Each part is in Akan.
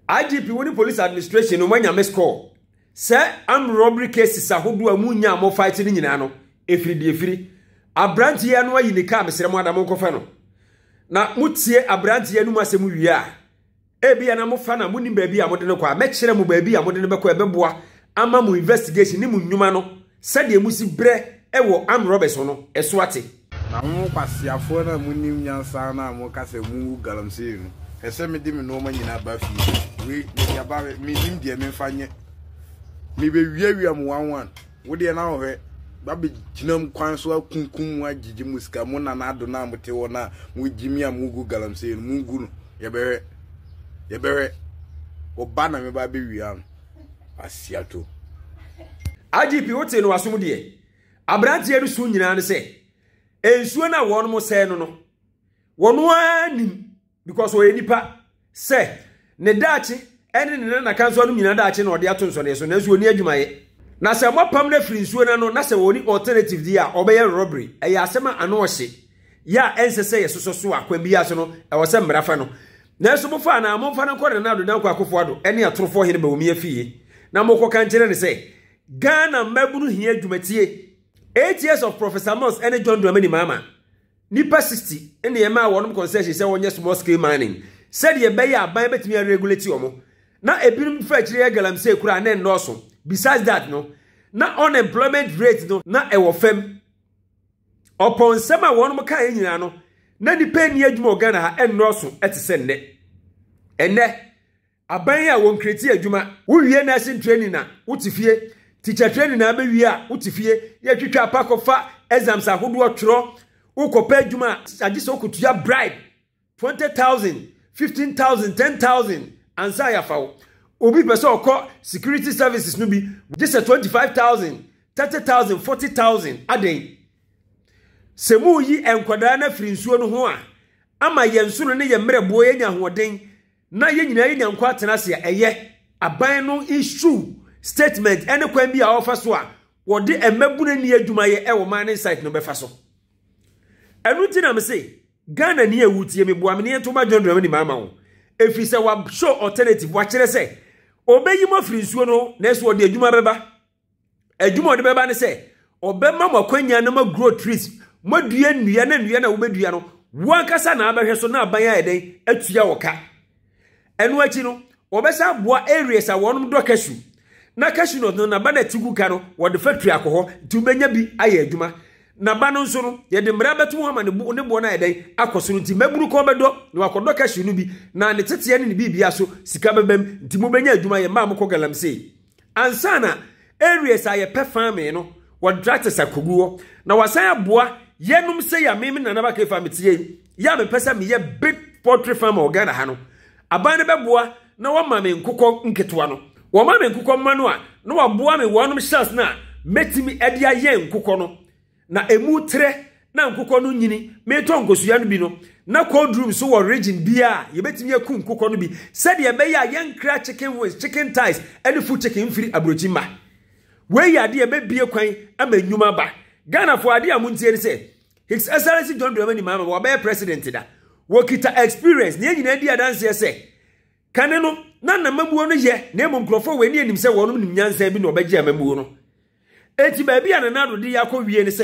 IGP woni police administration no manya score say armed robbery cases ahodo amunya mo fight ni nyina no efiri abranti ya no ayi ne ka mesere mo adam nkofa no na mutie abranti ya no asem wi a ebi na mo fa na mo nim ba bi a mo de no kwa me kire mo ba bi a mo de no be kwa ebeboa ama mo investigation ni mo nnwuma no sade musi bre ewo armed robbers no eso ate na mo kwasiafo na mo nim nyansa na mo kase mu Galamsey no ese me di me no ma nyina ba fi we ya ba me nim de me fanye me be wiawia mo 11 wo de na ho he ba be ginam kwan so akunkum wa gigi musika mo na na ado na mo te wo na mo gimi a mo gu Galamsey no mo gu no ye be oba na me ba be wia no asiato IGP wote no wasom de abranti edu su nyina ne se ensuo na won mo se no no wono anim because we nipa se ne daachi ene ne na kanso no nyina daachi na ode ato nsone so na ensuo ni adwumaye na se mopam na free nsuo na no na se woni alternative dia obeye robbery eya asema ano ohye ya ensese ye soso akwan biya so no e wo se mrafa no na eso mo fa na mo fa na kore na do na kwa akofo ado ene atorofo hene ba omi afie na mo ko kan kire ne se Ghana mabunu hia adwumatie 8 years of Professor Moss ene John Dramani mama nipa 60 ene ye ma wonom concession se wonye small scale mining said ye be ya aban betimi regulate omo na ebinum fa kire Galamsey kura na endoso besides that no na unemployment rate no na ewo fam upon sema wonom ka enyina no na nipa ni adwuma Ghana ha endoso etese enne aban ya won kreti adwuma wo wie nursing training na wutifie teacher training na be wie a wutifie ye twitwa pakofa exams ahodo otro ukopa adwuma agise okutua bribe 20,000 15,000 10,000 ansa ya fawo obi pese okọ security services no bi just 25,000 30,000 40,000 aden semu yi enkwada na firi nsuo no ho a ama yensuno ne ye mrebo ye nya hoden na ye nyina ye nyankwa tenase eye aban no issue statement ene kwan bi a ofa so a wo de emabuna ni adwumaye e wo man site no befa so enu ti na me say Ghana ni ewutie me boa me ne to ma John Dramani mama wo efi se wa show alternative wa kire se obeyi mo firi nsuo no na so de adwuma beba adwuma de beba ne se obema mo kwanya na ma grow trees mo dua nnua na wo bedua no wankasa na abehwe so na aban ya eden atua wo ka enu achi no obesa boa areas a wonum do kashu na kashu no na bana tigu ka no wo de factory akoho ti ubenya bi aye adwuma na bano nso no ye de mra betu ho ma ne bo na eden akoso no ti maburu ko bedo na wakodo kashu no bi na ne tete ne bibia so sika bebam ti mu benya adwuma ye ma mko Galamsey ansana areas a ye pe farming no wo tractors akoguo na wasan aboa yenum se ya meme na naba ke famity ya me pesa me ye big poultry farm Ghana ha no aban ne beboa na wa ma me nkokọ nketewa no wa ma me nkokọ mma a na wa boa me wonum shells na metimi edia ye nkokọ no na emu tre na nkokọ no nyini me to nkosuya no bi no na cold room so wo region bia ye betimi yaku nkokọ no bi said ye be ya yen kra chicken wings chicken thighs and food chicken free abrochi ma we ya de ye be bie kwan amanyuma ba Ghana for ade amuntie ne se His Excellency John Dramani mama wo be president da wo kita experience ne nyina di adanse se kane no na mabuo no ye na emu nkrofo we ne anim se wonum nim nyansa bi no obegye mabuo no eti ba bia na nado di yakọ wie ne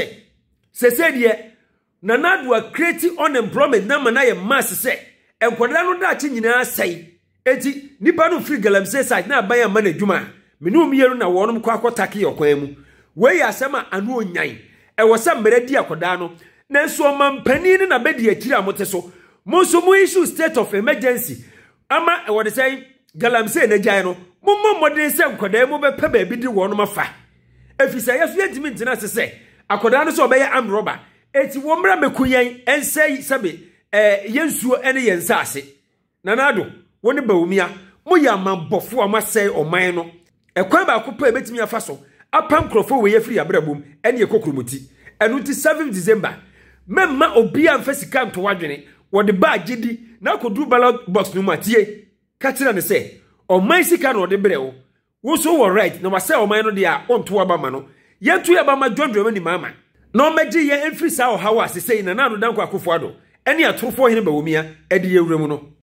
se de na nado a create unemployment na mana ye mass se enkwada no da chi nyina sei eti nipa no free Galamsey site na aban ama na dwuma menum yeru na wonum kwa akotake yokwan mu we ya asema anu onyan e wo se mre di akoda no na so mampani ne na bedi akiri amote so mo so mo issue state of emergency ama e wo de say Galamsey na gyan no mo modern se nkoda mu be pe ba bi di wonum afa efisa yesu yentimi ntina se akoda no so be ya am robber eti wo mra mekuyen ensei sebe yensuo ene yensase nanado woni bawumia mo ya mambofo amasei oman no ekwan ba akopɛ ebetimi afa so apam krofo we yefiri abrabom ene yekokromoti enu ti 7 December memma obi amfa sika nto wadwene wo de ba agidi na kodu ballot box no matie ka tira ne se oman sika no de brewo wo so wo right na wase oman no de a onto aba no yentu ya ba ma John Dramani mama na omagye ye emfiri sa o hawa sesei na nanu danko akofo ado ene atorofo hene bawumia ede yewremu no